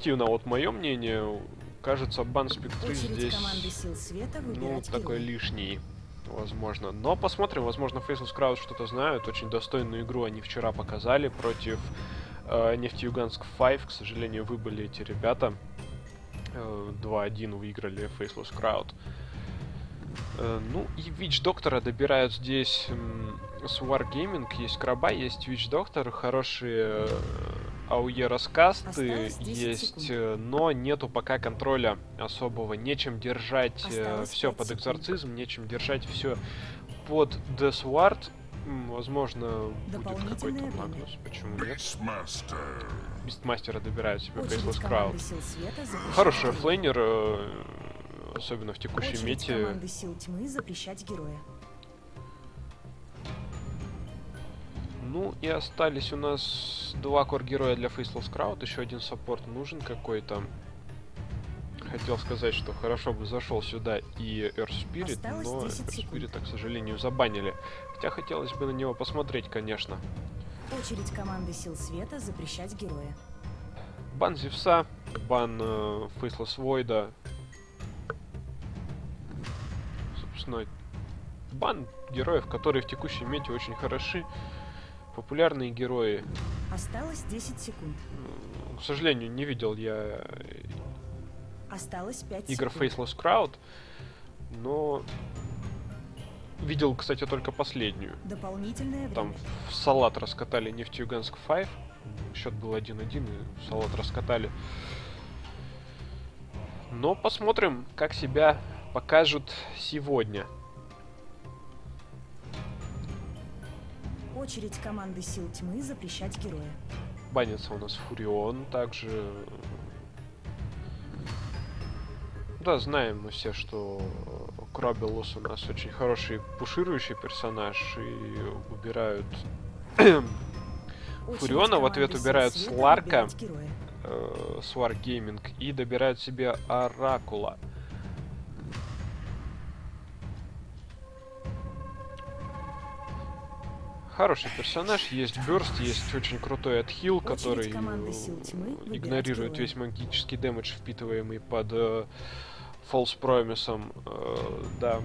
субъективно, вот мое мнение, кажется, бан Спектры Очередь здесь, команды Сил Света ну, выбирать такой героя. лишний, возможно. Но посмотрим, возможно, Faceless Crowd что-то знают. Очень достойную игру они вчера показали против Нефтеюганск 5. К сожалению, выбыли эти ребята. 2-1 выиграли Faceless Crowd. Ну и Witch Доктора добирают здесь с Wargaming. Есть Краба, есть Witch Доктор. Хорошие АУЕ раскасты Осталось 10 есть, секунд. но нету пока контроля особого. Нечем держать Осталось все 5 под секунд. экзорцизм, нечем держать все под Death Ward. Возможно, будет какой-то Дополнительное время. Магнус, почему нет? Beastmaster. Бистмастера добирают себе Очередь Faceless команды Crowd. Сил Света запрещать Хороший героя. флейнер, особенно в текущей Очередь мете. команды Сил Тьмы запрещать героя. Ну и остались у нас 2 кор-героя для Faceless Crowd. Еще один саппорт нужен какой-то. Хотел сказать, что хорошо бы зашел сюда и Earth Spirit, Осталось но 10 Earth секунд. Spirit, к сожалению, забанили. Хотя хотелось бы на него посмотреть, конечно. Очередь команды Сил Света запрещать героя. Бан Зевса, бан Faceless Void. Собственно, бан героев, которые в текущей мете очень хороши. Популярные герои. Осталось 10 секунд. К сожалению, не видел я Осталось 5 игр секунд. Faceless Crowd, но видел, кстати, только последнюю. Дополнительное Там время. в салат раскатали Нефтеюганск 5. Счет был 1-1, и в салат раскатали. Но посмотрим, как себя покажут сегодня. Очередь команды Сил Тьмы запрещать героя. Банится у нас Фурион также. Да, знаем мы все, что Крабелус у нас очень хороший пуширующий персонаж, и убирают Очередь Фуриона, в ответ команды Сил убирают Света Сларка, выбирать героя. с Wargaming, и добирают себе Оракула. Хороший персонаж, есть бёрст, есть очень крутой отхил, Очередь который команды Сил Тьмы выбирать игнорирует героя. весь магический дэмэдж, впитываемый под False Promise. Да.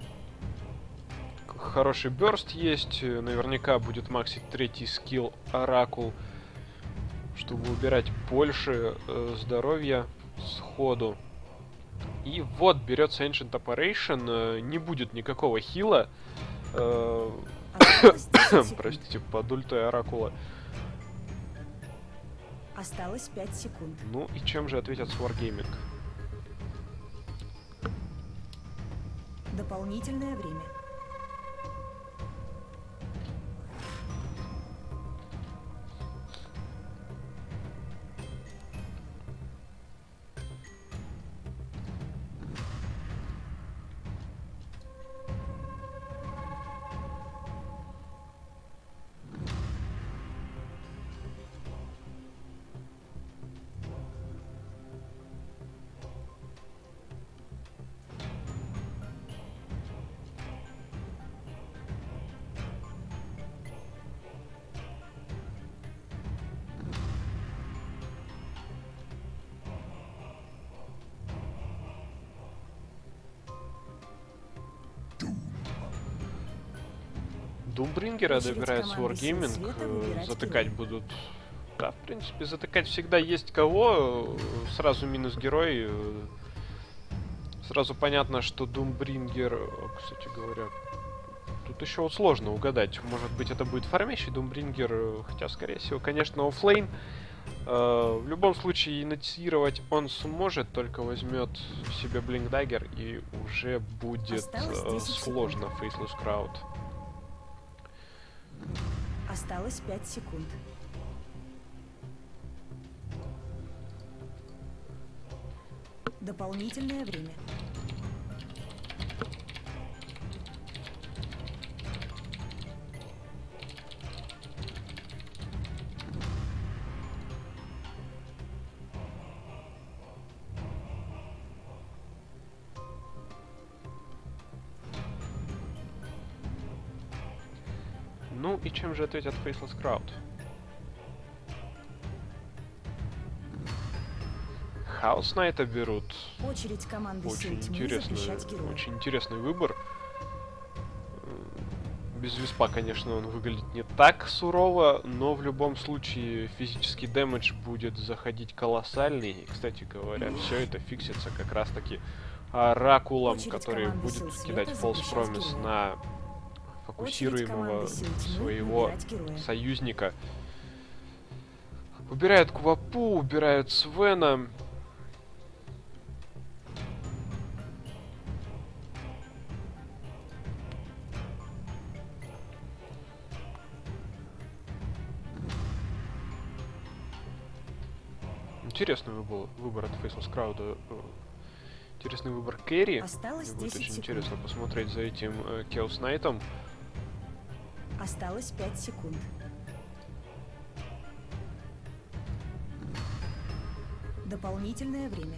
Хороший бёрст есть, наверняка будет максить третий скилл Оракул, чтобы убирать больше здоровья сходу. И вот берется Ancient Operation, не будет никакого хила. Осталось 10 секунд. Простите, под ультой Оракула. Осталось 5 секунд. Ну и чем же ответят с Wargaming? Дополнительное время. Думбрингера Очередь добирают с команды Сил Wargaming, Света выбирать затыкать героя. будут. Да, в принципе, затыкать всегда есть кого. Сразу минус герой. Сразу понятно, что Думбрингер, кстати говоря, тут еще вот сложно угадать. Может быть, это будет фармящий Думбрингер, хотя, скорее всего, конечно, оффлейн. В любом случае, инициировать он сможет, только возьмет себе Блинк Даггер, и уже будет Осталось 10 сложно Faceless Crowd. Осталось 5 секунд. Дополнительное время. Ну и чем же ответят Faceless Crowd? Хаус Найта берут. Очередь команды сил тьмы запрещать героя. Очень интересный выбор. Без виспа, конечно, он выглядит не так сурово, но в любом случае физический дэмэдж будет заходить колоссальный. И, кстати говоря, все это фиксится как раз-таки оракулом, который будет кидать False Promise на фокусируемого своего союзника. Убирают Квапу, убирают Свена. Интересный выбор от Faceless Crowd. Интересный выбор Керри. Осталось Будет 10 очень секунд. интересно посмотреть за этим Chaos Knight'ом. Осталось 5 секунд. Дополнительное время.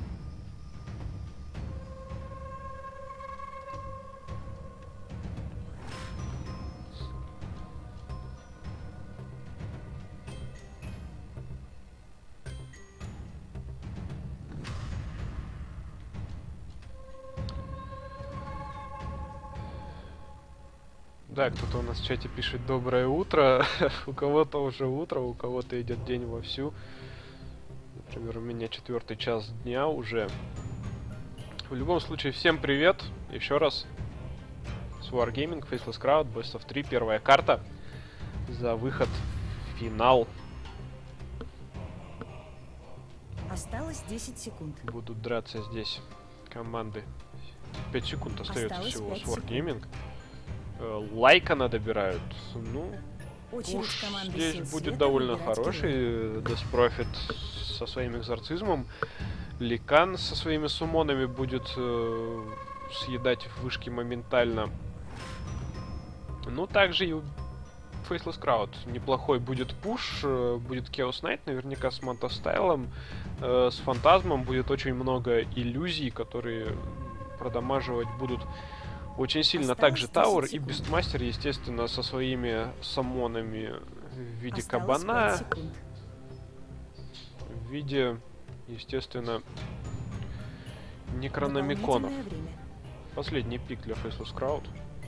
Да, кто-то у нас в чате пишет доброе утро. У кого-то уже утро, у кого-то идет день вовсю. Например, у меня 4-й час дня уже. В любом случае, всем привет. Еще раз. С Wargaming, Faceless Crowd, Best of 3, первая карта. За выход в финал. Осталось 10 секунд. Будут драться здесь команды. 5 секунд остается Осталось всего 5 с секунд. Wargaming. Лайкана добирают. Ну, Очередь уж команды здесь сил будет света довольно выбирать хороший. Death Prophet со своим экзорцизмом. Ликан со своими суммонами будет съедать вышки моментально. Ну, также и у Faceless Crowd неплохой будет пуш. Будет Chaos Knight, наверняка с Мантастайлом. С Фантазмом будет очень много иллюзий, которые продамаживать будут очень сильно. Осталось Также 10 Тауэр и секунд. Бестмастер, естественно, со своими саммонами в виде Осталось 5 кабана, секунд. в виде, естественно, некрономиконов. Дополнительное время. Последний пик для Faceless Crowd.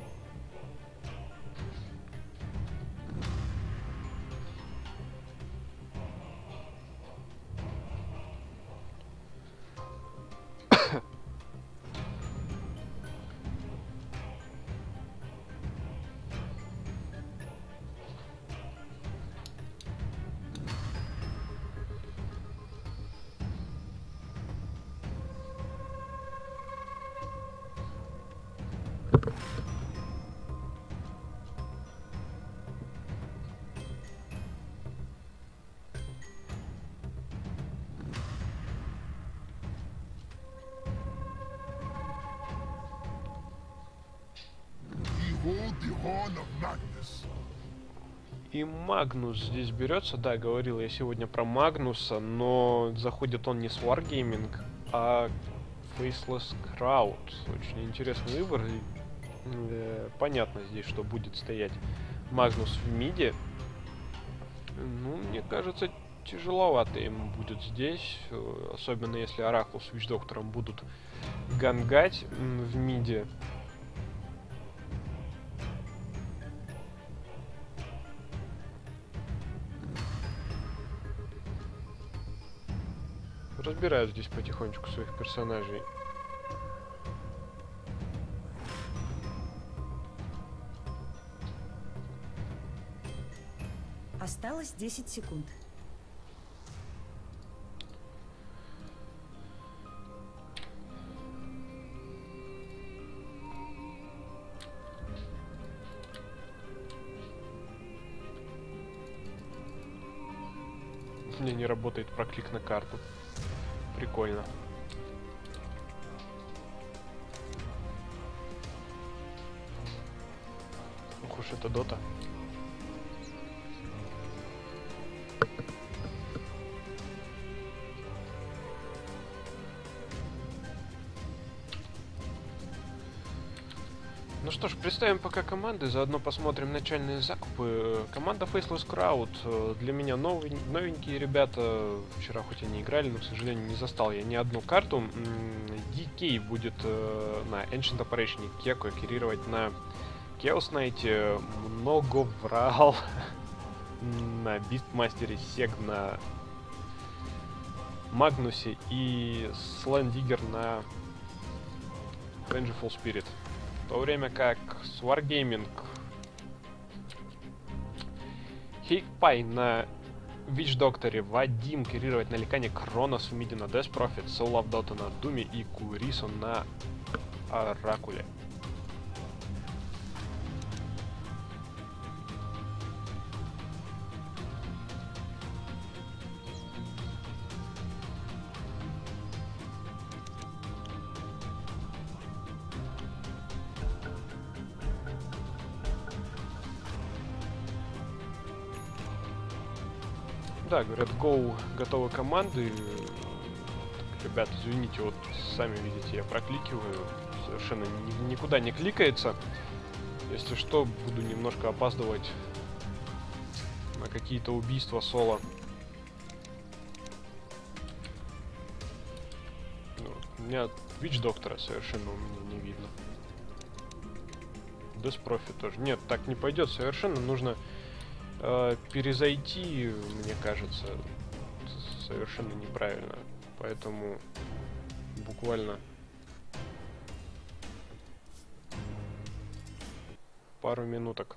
Behold the horn of Magnus. И Магнус здесь берется, да, говорил я сегодня про Магнуса, но заходит он не с Wargaming, а Faceless Crowd. Очень интересный выбор. И, понятно здесь, что будет стоять Магнус в миде. Ну, мне кажется, тяжеловато ему будет здесь, особенно если Оракул с Вич-Доктором будут гангать в миде. Разбирают здесь потихонечку своих персонажей. Осталось 10 секунд. У меня не работает проклик на карту. Прикольно. Ух уж это дота. Ну что ж, представим пока команды, заодно посмотрим начальные закупы. Команда Faceless Crowd. Для меня новенькие ребята. Вчера хоть они играли, но, к сожалению, не застал я ни одну карту. DK будет на Ancient Operation Кеку керировать на Chaos Knight. Многоврал на Beastmaster, Сег на Магнусе и Слендигер на Vengeful Spirit. В то время как с Wargaming Хейкпай на Witch Doctor, Вадим керировать на Ликане, Кронос в миде на Death Prophet, Soul of Dota на Думе и Курисон на Оракуле. Да, говорят, Go готовы команды. Ребят, извините, вот сами видите, я прокликиваю. Совершенно никуда не кликается. Если что, буду немножко опаздывать на какие-то убийства соло. Ну, у меня Witch Доктора совершенно у меня не видно. Death Prophet тоже. Нет, так не пойдет совершенно. Нужно перезайти, мне кажется, совершенно неправильно. Поэтому буквально пару минуток.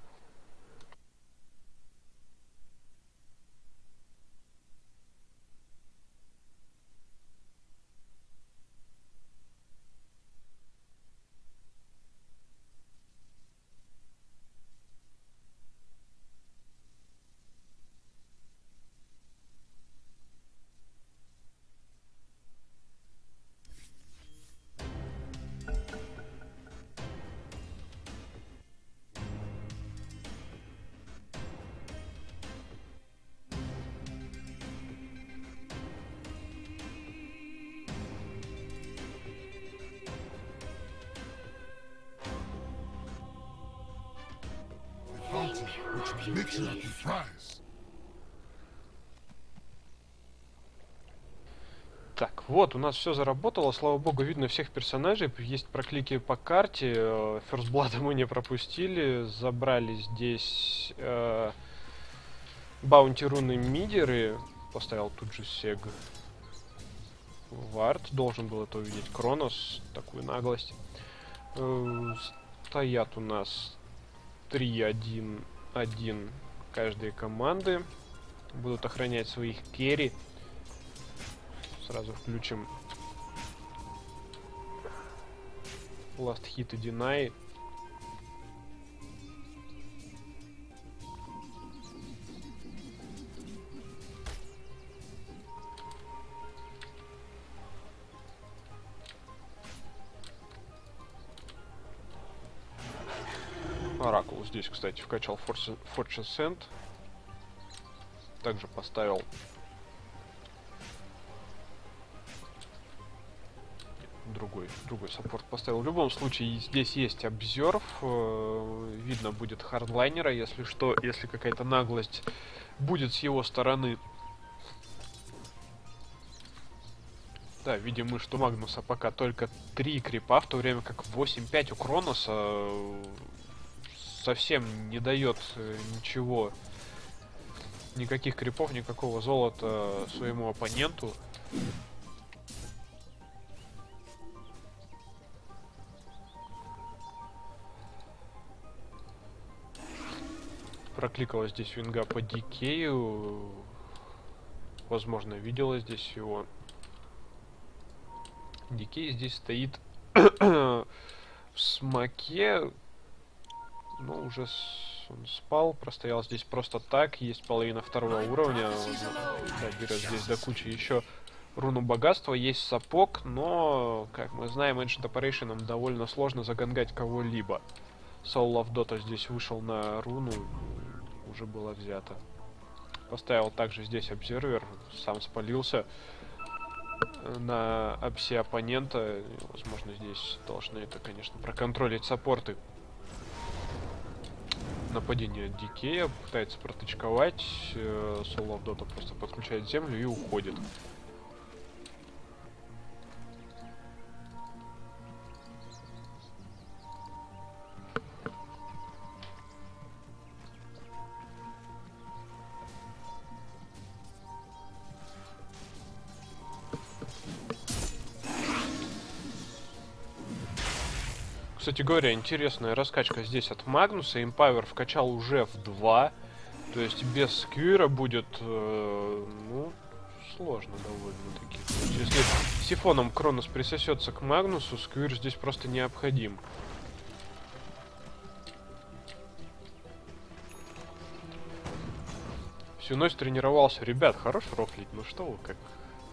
Which makes you a prize. Так, вот, у нас все заработало, слава богу, видно всех персонажей, есть проклики по карте, First Blood мы не пропустили, забрали здесь баунти руны мидеры, поставил тут же Сег. Вард должен был это увидеть, Кронос, такую наглость. Стоят у нас 3-1-1 каждой команды, будут охранять своих керри. Сразу включим Last Hit и Deny. Оракул здесь, кстати, вкачал Fortune Send. Также поставил другой саппорт поставил. В любом случае, здесь есть обзорв. Видно будет хардлайнера, если что, если какая-то наглость будет с его стороны. Да, видим мы, что Магнуса пока только 3 крипа, в то время как 8-5 у Кроноса совсем не дает ничего, никаких крипов, никакого золота своему оппоненту. Прокликала здесь винга по дикею. Возможно, видела здесь его. Дикей здесь стоит в смоке. Ну, уже он спал, простоял здесь просто так. Есть половина второго уровня. Да, берет здесь до кучи еще руну богатства. Есть сапог, но, как мы знаем, Ancient Operation довольно сложно загангать кого-либо. Soul of Dota здесь вышел на руну, уже было взято. Поставил также здесь обсервер, сам спалился. на апсе оппонента. Возможно, здесь должны это, конечно, проконтролить саппорты. Нападение от Дикея, пытается протычковать. Soul of Dota просто подключает землю и уходит. Кстати говоря, интересная раскачка здесь от Магнуса. Empower вкачал уже в 2. То есть без сквира будет, ну, сложно довольно-таки. Если сифоном Кронос присосется к Магнусу, сквир здесь просто необходим. Всю ночь тренировался. Ребят, хорош рофлить, ну что вы, как...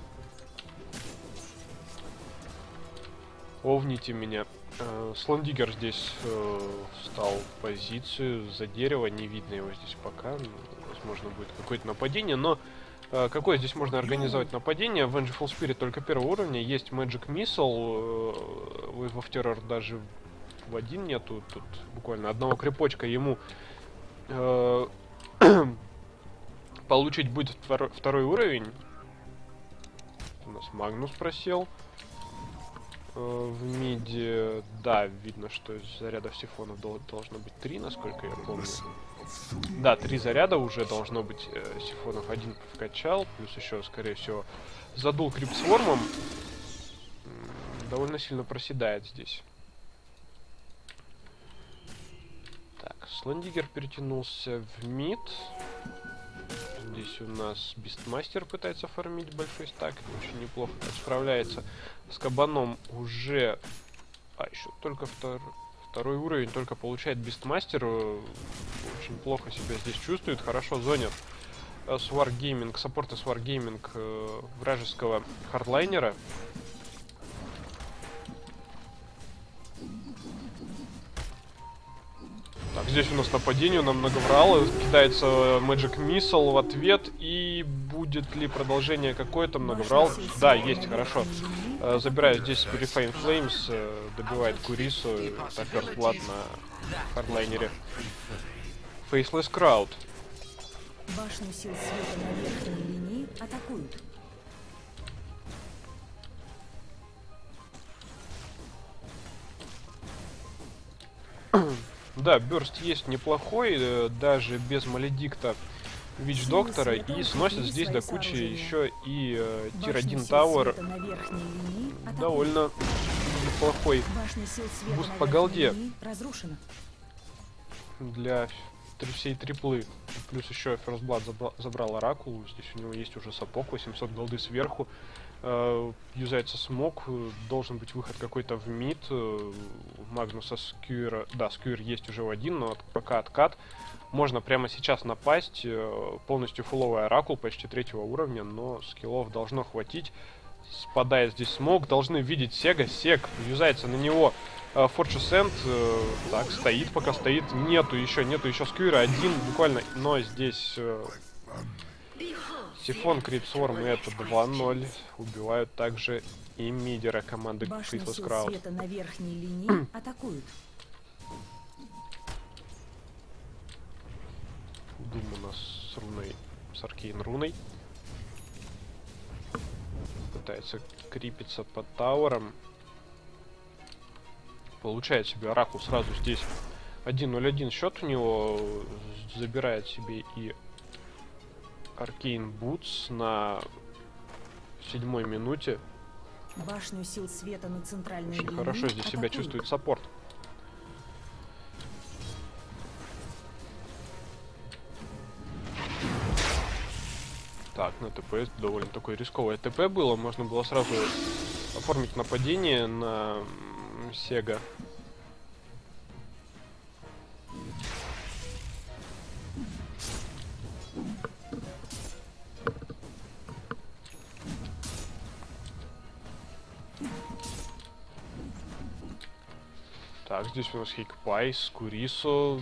Овните меня. Слондигер здесь встал в позицию за дерево, не видно его здесь пока. Возможно, будет какое-то нападение, но какое здесь можно организовать нападение? В Vengeful Spirit только первого уровня, есть Magic Missile, Wave of Terror даже в один нету, тут буквально одного крепочка ему получить будет второй уровень. У нас Магнус просел. В миде, да, видно, что из зарядов сифонов должно быть 3, насколько я помню. Да, 3 заряда уже должно быть сифонов. Один вкачал, плюс еще, скорее всего, задул крипсвормом. Довольно сильно проседает здесь. Так, Слондигер перетянулся в мид. Здесь у нас Бистмастер пытается фармить большой стак. Очень неплохо так справляется. С Кабаном уже... А, еще только второй уровень только получает Бистмастер. Очень плохо себя здесь чувствует. Хорошо зонит с Wargaming, саппорта с Wargaming вражеского хардлайнера. Так, здесь у нас нападение на многоврала. Кидается Magic Missile в ответ. И будет ли продолжение какое-то? Многоврал. Да, есть, хорошо. Забирает здесь Purifying Flames. Добивает Курису. Это First Blood на хардлайнере. Faceless Crowd. Башню сил света на верхней линии атакуют. Да, бёрст есть неплохой, даже без Маледикта Вич Доктора, и сносит здесь до кучи еще и Тир-1 Тауэр. Довольно неплохой буст по голде для всей триплы. Плюс еще First Blood забрал Оракул, здесь у него есть уже сапог, 800 голды сверху. Юзается смог, должен быть выход какой-то в мид. Магнуса скьюра, да, скьюр есть уже в один, но пока откат. Можно прямо сейчас напасть. Полностью фуловый оракул, почти 3-го уровня, но скиллов должно хватить. Спадает здесь смог, должны видеть Сега. Сег юзается на него. Fortress End, так, стоит, пока стоит. Нету еще скьюра один, буквально, но здесь... Сифон, Крипсворм, и это 2-0. Убивают также и мидера команды Faceless Crowd. Света на верхней линии атакуют. Дум у нас с руной, с Аркейн руной. Пытается крипиться под тауэром. Получает себе Оракул сразу здесь. 1-0-1 счет у него. Забирает себе и Аркейн Бутс на 7-й минуте. Башню сил света на центральной Очень линии хорошо здесь себя атакуют. чувствует саппорт. Так, на ТП довольно такое рисковое ТП было. Можно было сразу оформить нападение на Сега. Так, здесь у нас Хикпайс, Курисо.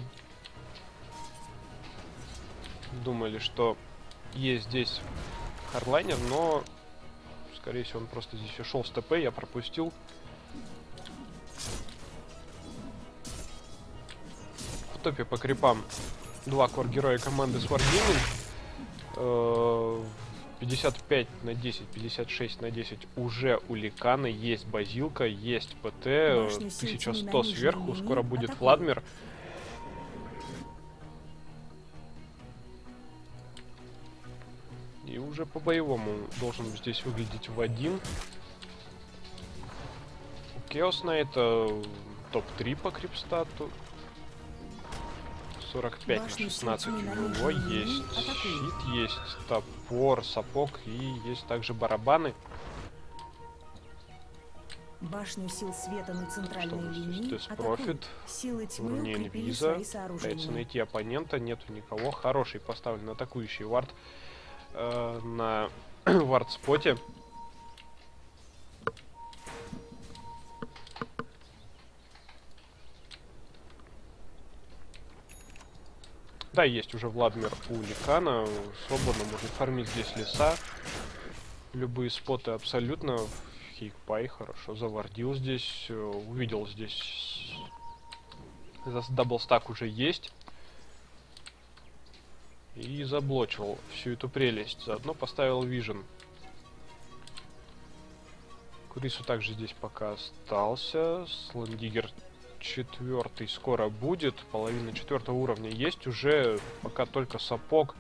Думали, что есть здесь хардлайнер, но Скорее всего, он просто здесь ушел с ТП, я пропустил. В топе по крипам 2 кор-героя команды Wargaming. 55 на 10, 56 на 10 уже у Ликана. Есть базилка, есть ПТ. 1100 сверху. Скоро будет Владмир. И уже по-боевому должен здесь выглядеть в один. У Chaos Knight топ-3 по крипстату. 45 на 16 у него. Есть щит, есть топор, сапог и есть также барабаны. Башню сил света на центральной линии Здесь профит. Силы тьмы Уровень укрепили виза. свои сооружения. Пытается найти оппонента, нету никого. Хороший поставлен атакующий вард на вард-споте. Да, есть уже Владмир у Ликана. Свободно можно фармить здесь леса. Любые споты абсолютно. Хейкпай хорошо завардил здесь. Увидел здесь. Даблстак уже есть. И заблочил всю эту прелесть. Заодно поставил вижен. Курису также здесь пока остался. Слендигер 4 скоро будет. Половина 4 уровня есть уже. Пока только сапог.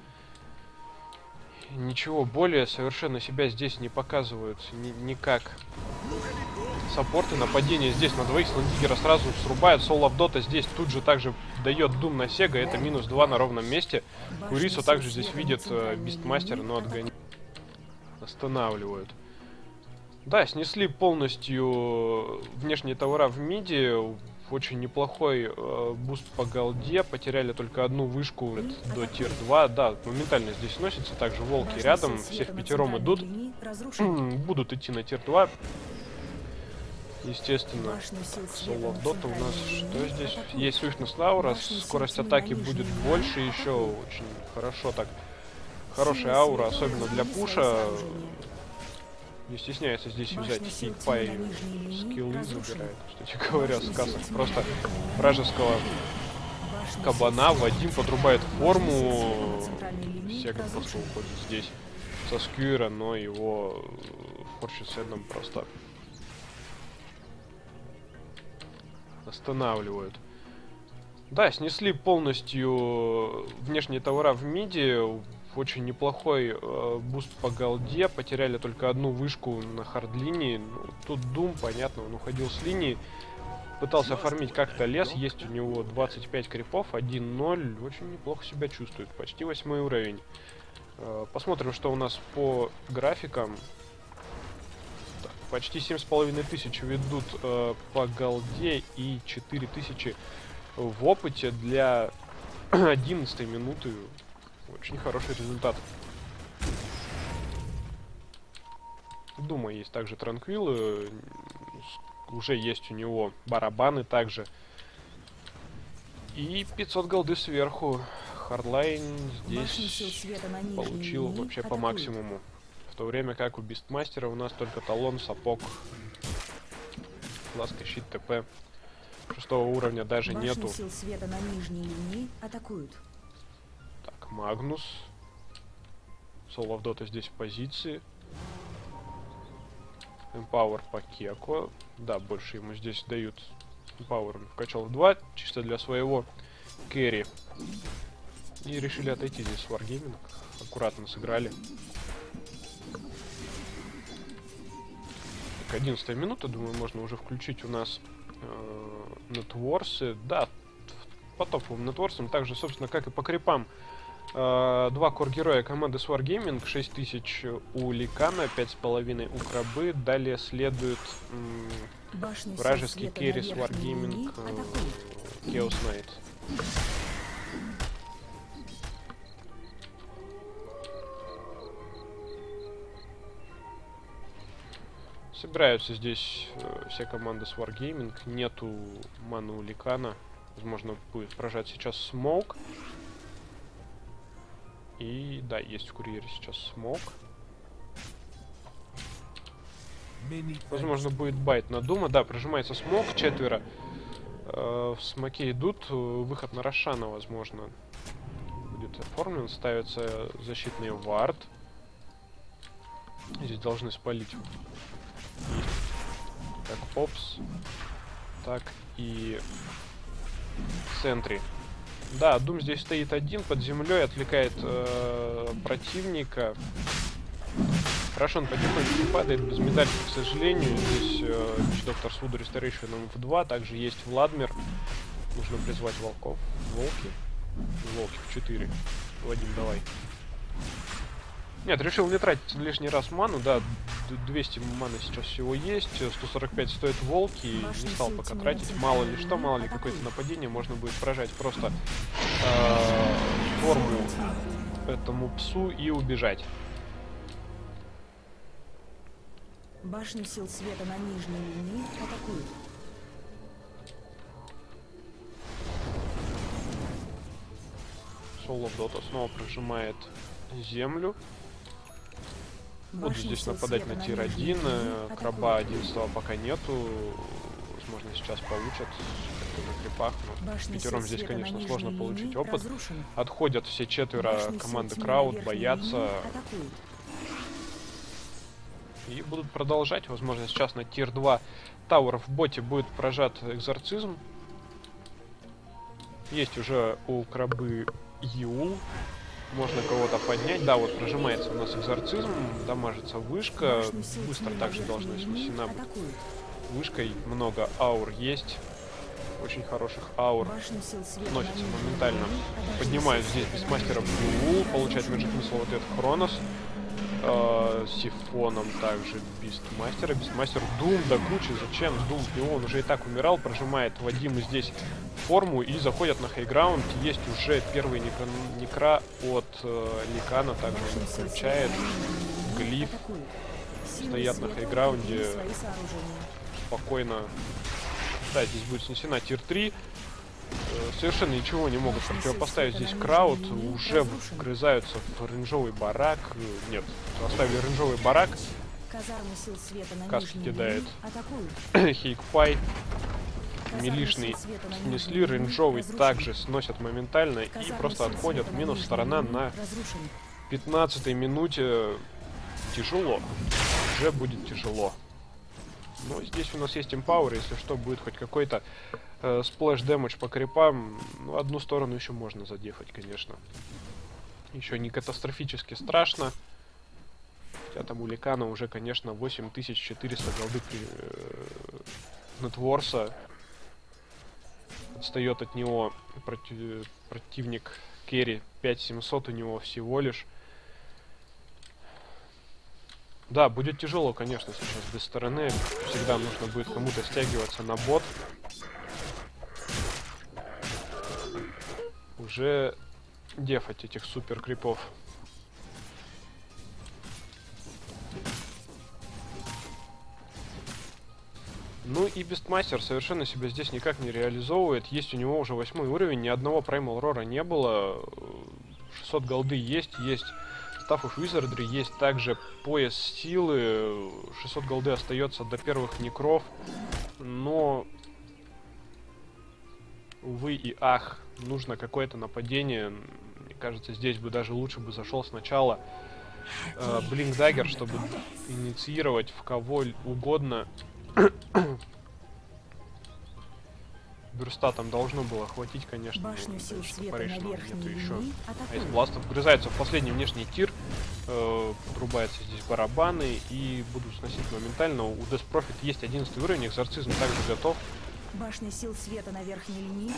Ничего более совершенно себя здесь не показывают никак. Саппорты, нападение здесь на двоих. Слендигера сразу срубает. Soul of Dota здесь тут же также дает Doom на Сега. Это минус 2 на ровном месте. Курису также здесь видит Бистмастер, но отгоняет. Останавливают. Да, снесли полностью внешние товара в миде. Очень неплохой буст по голде. Потеряли только одну вышку до тир 2. Да, моментально здесь носится. Также волки рядом. Все в пятером идут. Будут идти на тир 2. Естественно, Soul of Dota у нас что здесь? Есть Swiftness Aura. Скорость атаки будет больше еще. Очень хорошо так. Хорошая аура, особенно для пуша. Не стесняется здесь взять Хейкпай, скиллы забирает. Кстати говоря, с касок просто вражеского кабана. Вадим подрубает форму. Сега просто уходит здесь со скьюера, но его форчеседом просто останавливают. Да, снесли полностью внешние товара в миде. Очень неплохой буст по голде. Потеряли только одну вышку на хард-линии. Ну, тут Doom, понятно, он уходил с линии. Пытался оформить как-то лес. Есть у него 25 крипов, 1-0. Очень неплохо себя чувствует. Почти 8 уровень. Посмотрим, что у нас по графикам. Так, почти 7500 ведут по голде и 4000 в опыте для 11 минуты. Очень хороший результат. Думаю, есть также транквилы. Уже есть у него барабаны также. И 500 голды сверху. Хардлайн здесь получил вообще по максимуму. В то время как у Бистмастера у нас только талон, сапог, ласка, щит, ТП. 6 уровня даже нету. Сил света на нижней линии атакуют. Так, Магнус. Soul of Dota здесь в позиции. Empower по Кеко. Да, больше ему здесь дают. Empower он вкачал в 2, чисто для своего керри. И решили отойти здесь с Wargaming. Аккуратно сыграли. Так, 11 минута, думаю, можно уже включить у нас нетворсы. Да, по топовым нетворсам, также, собственно, как и по крипам. 2 кор-героя команды Wargaming, 6000 у Ликана, 5,5 у Крабы. Далее следует вражеский керри Wargaming Chaos Knight. Собираются здесь все команды с Wargaming. Нету маны у Ликана. Возможно, будет прожать сейчас смоук. И да, есть в курьере сейчас смоук. Возможно, будет байт на Дума. Да, прожимается смог, 4. В смоке идут. Выход на Рошана, возможно, будет оформлен. Ставится защитный вард. Здесь должны спалить. Так, Опс. Так, и Сентри. Да, Дум здесь стоит один под землей, отвлекает противника. Хорошо, он потихоньку падает, без медальки, к сожалению. Здесь Доктор Суду Restoration в 2. Также есть Владмир. Нужно призвать волков. Волки в 4. Вадим, давай. Нет, решил не тратить лишний раз ману. Да, 200 маны сейчас всего есть. 145 стоит волки. Не стал пока тратить. Мало ли что, мало ли какое-то нападение. Можно будет прожать просто форму этому псу и убежать. Башню сил света на нижней линии атакуют. Soul of Dota снова прожимает землю. Буду здесь нападать на тир 1. Краба 11 пока нету. Возможно, сейчас получат на крипах. Но с пятером здесь, конечно, сложно получить опыт. Отходят все 4 команды Крауд, боятся. И будут продолжать. Возможно, сейчас на тир 2 Тауэр в боте будет прожат экзорцизм. Есть уже у Крабы Юл. Можно кого-то поднять. Да, вот прожимается у нас экзорцизм. Дамажится вышка. Быстро также должна снесена быть. Вышкой много аур есть. Очень хороших аур. Сносится моментально. Поднимают здесь Бестмастера Юл. Получает Magic Missile в ответ Хронос. Сифоном также Бистмастера. Бистмастер Дум до кучи. Зачем Дум? Он уже и так умирал. Прожимает Вадим здесь форму и заходят на хайграунд. Есть уже первый некра от Ликана. Также он включает глиф. Стоят на хайграунде. Спокойно. Да, здесь будет снесена тир 3. Совершенно ничего не могут противопоставить здесь Крауд. Уже вгрызаются в рейнджовый барак. Нет, оставили рейнджовый барак. Каски кидает Хейкпай. Милишный снесли. Рейнджовый также сносят моментально. И просто отходят. Минус сторона на 15-й минуте. Тяжело. Уже будет тяжело. Но здесь у нас есть Empower. Если что, будет хоть какой-то сплэш дэмэдж по крипам. Ну, одну сторону еще можно задефать, конечно. Еще не катастрофически страшно. Хотя там у Ликана уже, конечно, 8400 голды нетворса. Отстает от него противник керри. 5700 у него всего лишь. Да, будет тяжело, конечно, сейчас без стороны. Всегда нужно будет кому-то стягиваться на бот. Уже дефать этих супер крипов. Ну и Бестмастер совершенно себя здесь никак не реализовывает. Есть у него уже 8 уровень, ни одного Primal Roar не было. 600 голды есть, есть Staff of Wizardry, есть также пояс силы. 600 голды остается до первых некров. Но, увы и ах, нужно какое-то нападение. Мне кажется, здесь бы даже лучше бы зашел сначала Blink Dagger, чтобы инициировать в кого угодно. Бюрста там должно было хватить, конечно. Нету еще. Айс Бластов вгрызается в последний внешний тир. Подрубаются здесь барабаны и будут сносить моментально. У Death Prophet есть 11 уровень, экзорцизм также готов. Башня сил света на верхней линии.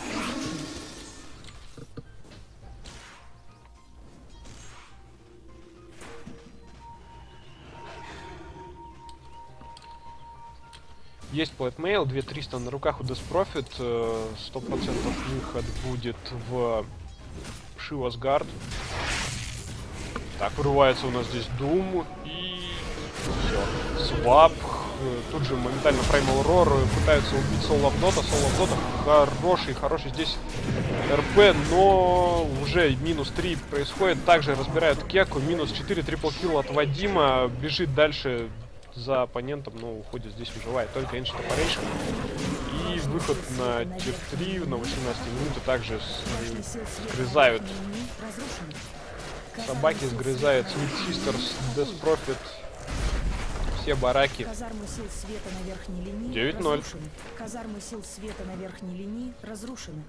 Есть Плейтмейл, 2300 на руках у Death Prophet, 100% выход будет в Shivas Guard. Так, вырывается у нас здесь Doom и все. Свап. Тут же моментально Primal Roar пытаются убить Soul of Dota. Soul of Dota хороший здесь РП, но уже минус 3 происходит. Также разбирают Кеку, минус 4 трипл килл от Вадима. Бежит дальше за оппонентом, но уходит здесь, выживает только Ancient Operation. И выход на тир 3 на 18 минуте также сгрызают. Собаки сгрызают Sweet Sisters, Death Prophet, все бараки. 9-0. Казармы сил света на верхней линии разрушены.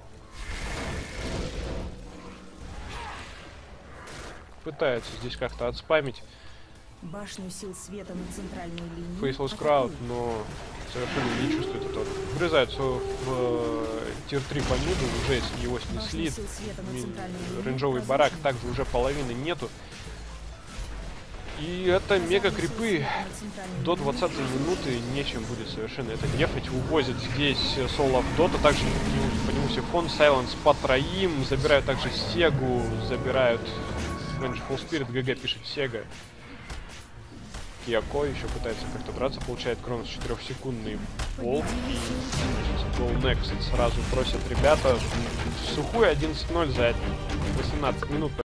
Пытаются здесь как-то отспамить Башню сил света на центральной линии. Faceless Crowd, но совершенно не чувствует этого. Вгрызаются в тир 3 по миду, уже его снесли. Рейнджовый барак также уже половины нету. И это мега крипы. До 20 минуты нечем будет совершенно это дефать. Увозят здесь Soul of Dota, также по нему Сифон, Silence по троим. Забирают также Сегу, забирают Vengeful Spirit, ГГ пишет Сега. Кияко еще пытается как-то драться, получает Кронос 4-секундный волк. Go Next сразу просят ребята. Сухую 11-0 за 18 минут.